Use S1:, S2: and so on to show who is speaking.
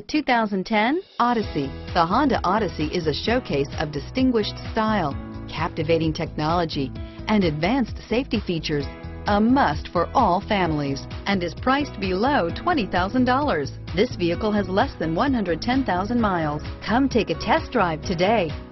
S1: 2010 Odyssey. The Honda Odyssey is a showcase of distinguished style, captivating technology, and advanced safety features. A must for all families, and is priced below $20,000. This vehicle has less than 110,000 miles. Come take a test drive today.